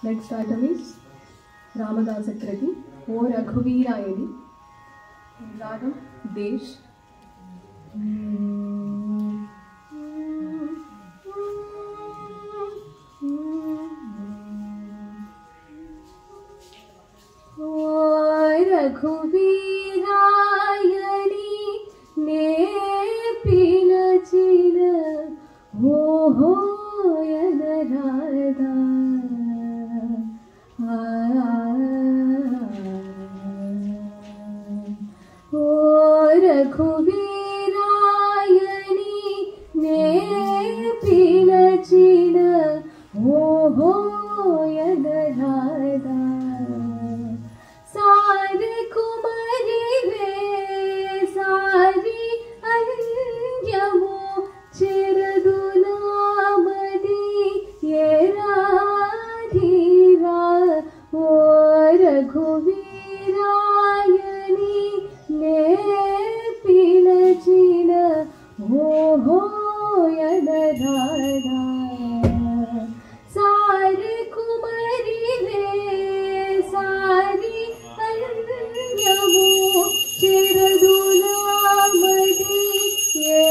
Next item is Ramadasa Kriti, O Raghuveerayadi, Ragam Desh. रघुवीरायनी ने पिलचिन हो यनराधा ओ रघुवीरायनी ने पिलचिन हो यनराधा सारे कुमारी वे सारी अन्यमो चिरदुलामदी ये राधीरा ओ रघुवीरायनी ने पिलचिन हो यनराधा सारे कुमारी वे सारी चिरदुलामदी ये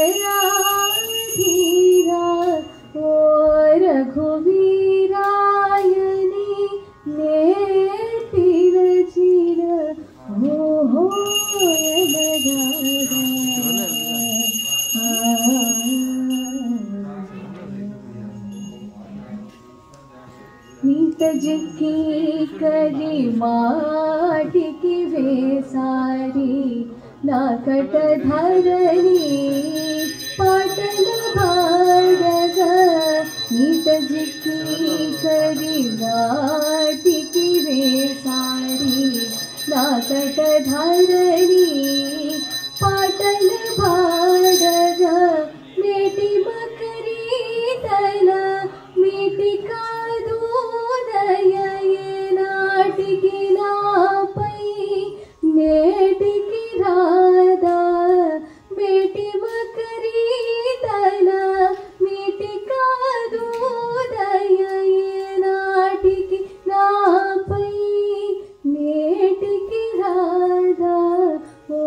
राधीरा ओ रघुवीरायनी ने पिलचिन हो यनराधा नीतजिकी करी माटिकी वे सारी नाकट धरणी पाटल भाडग नीतजिकी करी माटिकी वे सारी नाकट धरणी पाटल भाडग मेटी मकरी तला मेटी कादू नाटिकी नापै नेटिकी राधा बेटी मकरी तला मेटी कादू नाटिकी नापै नेटिकी राधा ओ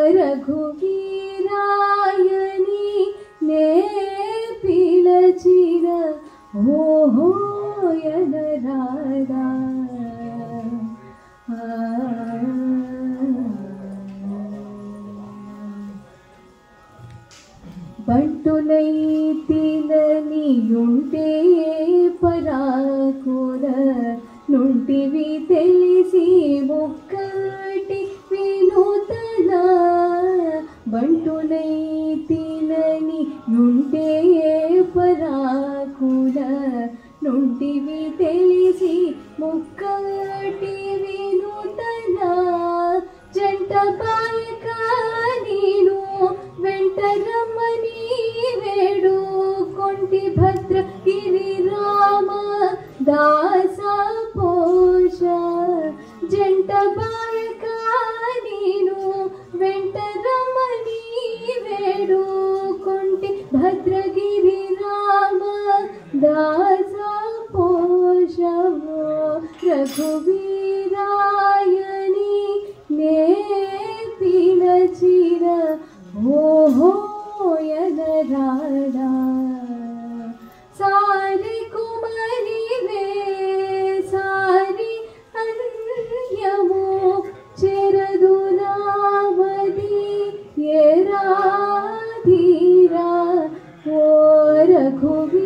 रघुवीरायनी ने पिलचिन हो यनराधा బంటునైతిననియుంటే పరాకున నుంటివి తెలిసి ఒక్కటి వినూతన బంటునైతిననియుంటే పరాకున నుంటివి తెలిసి ఒక్కటి వినూతన జంట బాయక నీను వెంట రమ్మని వేడు కొంటి భద్రగిరి రామ దాస పోష జంట బాయక నీను వెంట రమ్మని వేడు కొంటి భద్రగిరి రామ దాస పోష రఘువీరాయని ने पिलचिन हो यनराधा सारी कुमारी वे सारी अन्यमो चिरदुलामदी ये राधीरा ओ रघुवीरायनी